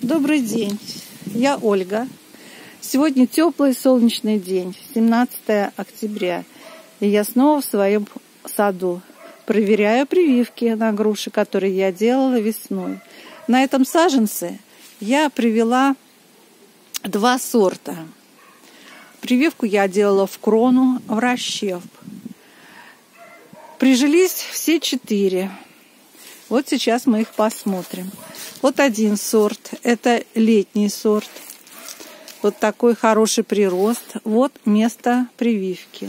Добрый день, я Ольга. Сегодня теплый солнечный день, 17 октября. И я снова в своем саду проверяю прививки на груши, которые я делала весной. На этом саженце я привела 2 сорта. Прививку я делала в крону, в расщеп. Прижились все 4. Вот сейчас мы их посмотрим. Вот один сорт, это летний сорт. Вот такой хороший прирост. Вот место прививки.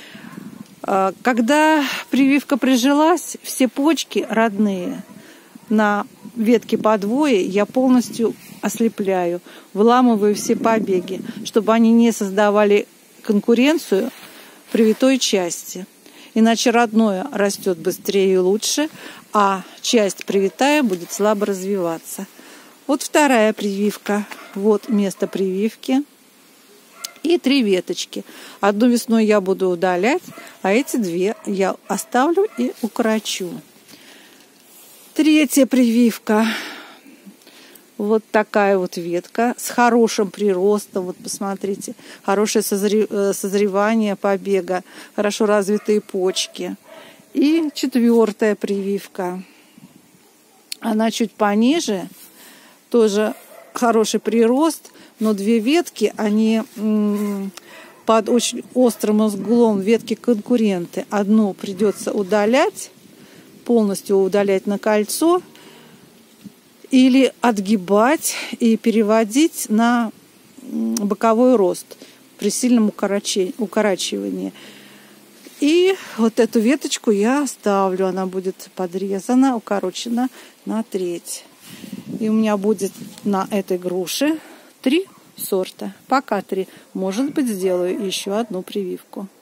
Когда прививка прижилась, все почки родные на ветке подвое я полностью ослепляю, выламываю все побеги, чтобы они не создавали конкуренцию привитой части. Иначе родное растет быстрее и лучше, а часть привитая будет слабо развиваться. Вот вторая прививка. Вот место прививки. И 3 веточки. Одну весной я буду удалять, а эти 2 я оставлю и укорочу. Третья прививка. Вот такая вот ветка с хорошим приростом. Вот посмотрите, хорошее созревание побега, хорошо развитые почки. И 4-я прививка. Она чуть пониже, тоже хороший прирост, но 2 ветки, они под очень острым углом, ветки конкуренты. Одну придется удалять, полностью удалять на кольцо, или отгибать и переводить на боковой рост при сильном укорачивании. И вот эту веточку я оставлю. Она будет подрезана, укорочена на 1/3. И у меня будет на этой груше 3 сорта. Пока 3. Может быть, сделаю еще одну прививку.